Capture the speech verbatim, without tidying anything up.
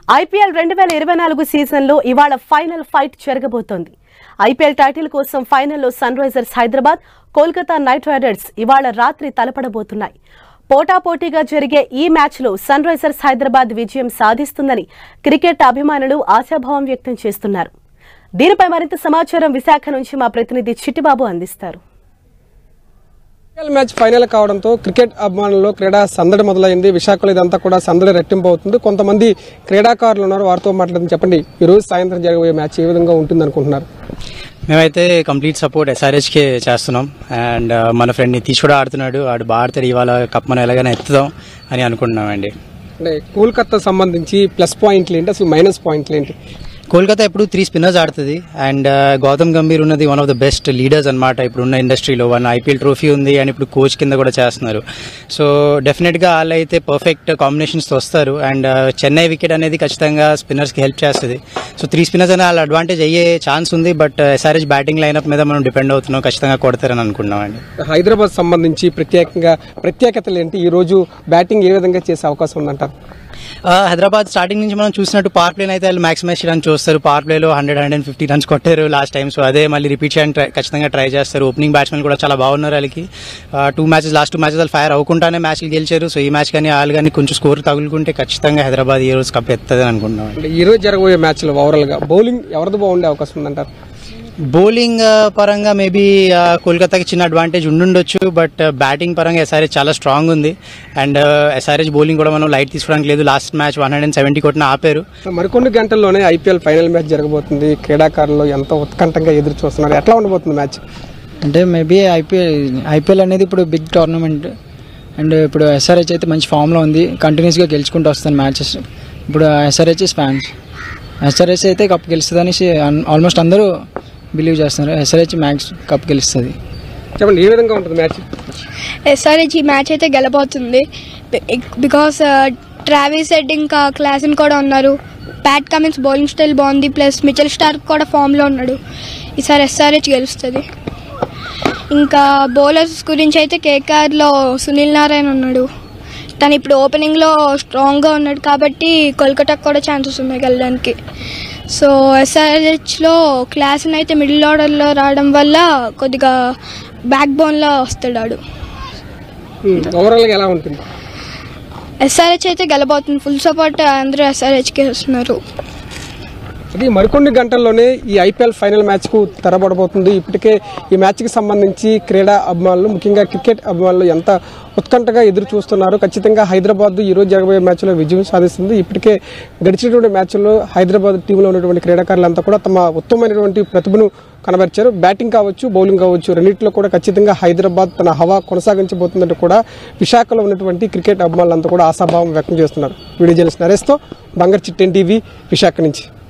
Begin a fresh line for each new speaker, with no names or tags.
IPL రెండు వేల ఇరవై నాలుగు సీజన్లో ఇవాళ ఫైనల్ ఫైట్ జరగబోతోంది. ఐపీఎల్ టైటిల్ కోసం ఫైనల్లో Sunrisers Hyderabad, Kolkata Knight Riders ఇవాళ రాత్రి తలపడబోతున్నాయి. పోటాపోటీగా జరిగే ఈ మ్యాచ్లో సన్ రైజర్స్ హైదరాబాద్ విజయం సాధిస్తుందని క్రికెట్ అభిమానులు ఆశాభావం వ్యక్తం చేస్తున్నారు. దీనిపై మరింత సమాచారం విశాఖ నుంచి మా ప్రతినిధి చిట్టిబాబు అందిస్తారు.
ఐపీఎల్ మ్యాచ్ ఫైనల్ కావడంతో క్రికెట్ అభిమానుల్లో క్రీడా సందడి మొదలైంది. విశాఖలో ఇదంతా కూడా సందడి రెట్టింపు అవుతుంది. కొంతమంది క్రీడాకారులు ఉన్నారు, వారితో మాట్లాడడం. చెప్పండి, ఈ రోజు సాయంత్రం జరగబోయే మ్యాచ్ ఏ విధంగా ఉంటుంది అనుకుంటున్నారు?
మేమైతే కంప్లీట్ సపోర్ట్ ఎస్ఆర్హెచ్ కే చేస్తున్నాం. అండ్ మన ఫ్రెండ్ నితీష్ కూడా ఆడుతున్నాడు, ఆడు బాగా ఆడతాడు. ఇవాళ కప్ మనం ఎలాగైనా ఎత్తుదాం అని అనుకుంటున్నామండి.
అంటే కోల్కతా సంబంధించి ప్లస్ పాయింట్లు ఏంటి, అసలు మైనస్ పాయింట్లు ఏంటి?
కోల్కతా ఇప్పుడు త్రీ స్పిన్నర్స్ ఆడుతుంది. అండ్ గౌతమ్ గంభీర్ ఉన్నది one of the best leaders అనమాట ఇప్పుడున్న ఇండస్ట్రీలో. వన్ ఐపీఎల్ ట్రోఫీ ఉంది అండ్ ఇప్పుడు కోచ్ కింద కూడా చేస్తున్నారు. సో డెఫినెట్గా వాళ్ళు అయితే పర్ఫెక్ట్ కాంబినేషన్స్తో వస్తారు. అండ్ చెన్నై వికెట్ అనేది ఖచ్చితంగా స్పిన్నర్స్కి హెల్ప్ చేస్తుంది. సో త్రీ స్పిన్నర్స్ అనే వాళ్ళు అడ్వాంటేజ్ అయ్యే ఛాన్స్ ఉంది. బట్ ఎస్ఆర్హెచ్ బ్యాటింగ్ లైనప్ మీద మనం డిపెండ్ అవుతున్నాం, ఖచ్చితంగా కొడతారని అనుకున్నాం అండి.
హైదరాబాద్ సంబంధించి ప్రత్యేకంగా ప్రత్యేకతలు ఏంటి? ఈ రోజు బ్యాటింగ్ ఏ విధంగా చేసే అవకాశం ఉందంటారు?
హైదరాబాద్ స్టార్టింగ్ నుంచి మనం చూసినట్టు పవర్ ప్లేన్ అయితే వాళ్ళు మ్యాక్సిమైజ్ చేయడానికి చూస్తారు. పవర్ ప్లేలో hundred hundred and fifty runs కొట్టారు లాస్ట్ టైం. సో అదే మళ్ళీ రిపీట్ చేయడానికి ఖచ్చితంగా ట్రై చేస్తారు. ఓపెనింగ్ బ్యాట్స్మెన్ కూడా చాలా బాగున్నారు. వాళ్ళకి two matches last two matches వాళ్ళు ఫైర్ అవ్వకుండానే మ్యాచ్లు గెలిచారు. సో ఈ మ్యాచ్ కానీ వాళ్ళు కానీ కొంచెం స్కోర్ తగులుకుంటే ఖచ్చితంగా హైదరాబాద్ ఈ రోజు కప్ ఎత్తదని అనుకుంటున్నాం.
ఈ రోజు జరగబోయే మ్యాచ్ లో ఓవరాల్ గా బౌలింగ్ ఎవరిది బాగుండే అవకాశం ఉందంటారు?
బౌలింగ్ పరంగా మేబీ కోల్కతాకి చిన్న అడ్వాంటేజ్ ఉండుండొచ్చు. బట్ బ్యాటింగ్ పరంగా ఎస్ఆర్హెచ్ చాలా స్ట్రాంగ్ ఉంది. అండ్ ఎస్ఆర్హెచ్ బౌలింగ్ కూడా మనం లైట్ తీసుకోవడానికి లేదు. Last match one hundred and seventy కొట్టిన ఆపారు.
మరికొన్ని గంటల్లోనే ఐపీఎల్ ఫైనల్ మ్యాచ్ జరగబోతుంది. క్రీడాకారులు ఎంతో ఉత్కంఠంగా ఎదురు చూస్తున్నారు. ఎట్లా ఉండబోతుంది మ్యాచ్?
అంటే మేబీ ఐపీఎల్ ఐపీఎల్ అనేది ఇప్పుడు బిగ్ టోర్నమెంట్. అండ్ ఇప్పుడు ఎస్ఆర్హెచ్ అయితే మంచి ఫామ్లో ఉంది, కంటిన్యూస్గా గెలుచుకుంటూ వస్తుంది మ్యాచెస్. ఇప్పుడు ఎస్ఆర్హెచ్ ఫ్యాన్స్ ఎస్ఆర్హెచ్ అయితే కప్ గెలుస్తుంది అనేసి ఆల్మోస్ట్ అందరూ బిలీవ్ చేస్తున్నారు. ఎస్ఆర్హెచ్ మ్యాచ్ కప్ గెలుస్తుంది.
చెప్పండి, ఏ విధంగా ఉంటుంది మ్యాచ్?
ఎస్ఆర్హెచ్ ఈ మ్యాచ్ అయితే గెలబోతుంది. బికాస్ ట్రావిస్ హెడ్ ఇంకా క్లాసన్ కూడా ఉన్నారు. ప్యాట్ కమిన్స్ బౌలింగ్ స్టైల్ బాగుంది. ప్లస్ మిచెల్ స్టార్క్ కూడా ఫామ్లో ఉన్నాడు. ఈసారి ఎస్ఆర్హెచ్ గెలుస్తుంది. ఇంకా బౌలర్స్ గురించి అయితే కేకేఆర్లో సునీల్ నారాయణ ఉన్నాడు. తను ఇప్పుడు ఓపెనింగ్లో స్ట్రాంగ్గా ఉన్నాడు కాబట్టి కోల్కతాకు కూడా ఛాన్సెస్ ఉన్నాయి వెళ్ళడానికి. సో ఎస్ఆర్హెచ్లో క్లాసన్ అయితే మిడిల్ ఆర్డర్లో రావడం వల్ల కొద్దిగా బ్యాక్ బోన్లో వస్తాడు ఆడు.
ఓవరాల్గా ఎలా ఉంటుంది?
ఎస్ఆర్హెచ్ అయితే గెలబోతుంది. ఫుల్ సపోర్ట్ అందరూ ఎస్ఆర్హెచ్కి వస్తున్నారు.
అది మరికొన్ని గంటల్లోనే ఈ ఐపీఎల్ ఫైనల్ మ్యాచ్ కు తెరబడబోతుంది. ఇప్పటికే ఈ మ్యాచ్ కి సంబంధించి క్రీడా అభిమానులు, ముఖ్యంగా క్రికెట్ అభిమానులు ఎంత ఉత్కంఠగా ఎదురు చూస్తున్నారు. ఖచ్చితంగా హైదరాబాద్ ఈ రోజు జరగబోయే మ్యాచ్ లో విజయం సాధిస్తుంది. ఇప్పటికే గడిచినటువంటి మ్యాచ్ల్లో హైదరాబాద్ టీంలో ఉన్నటువంటి క్రీడాకారులంతా కూడా తమ ఉత్తమమైనటువంటి ప్రతిభను కనబరిచారు. బ్యాటింగ్ కావచ్చు, బౌలింగ్ కావచ్చు, రెండింటిలో కూడా ఖచ్చితంగా హైదరాబాద్ తన హవా కొనసాగించబోతుందంటూ కూడా విశాఖలో ఉన్నటువంటి క్రికెట్ అభిమానులంతా కూడా ఆశాభావం వ్యక్తం చేస్తున్నారు. వీడియో జర్నలిస్ట్ నరేష్తో బంగారు చిట్టెన్ టీవీ విశాఖ నుంచి.